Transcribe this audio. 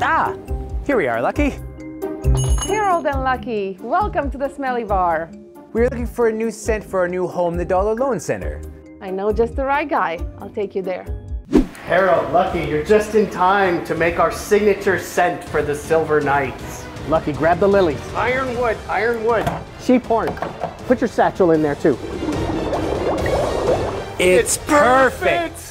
Ah, here we are, Lucky. Harold and Lucky, welcome to the Smelly Bar. We're looking for a new scent for our new home, the Dollar Loan Center. I know just the right guy. I'll take you there. Harold, Lucky, you're just in time to make our signature scent for the Silver Knights. Lucky, grab the lilies. Ironwood, ironwood. Sheep horn. Put your satchel in there too. It's perfect!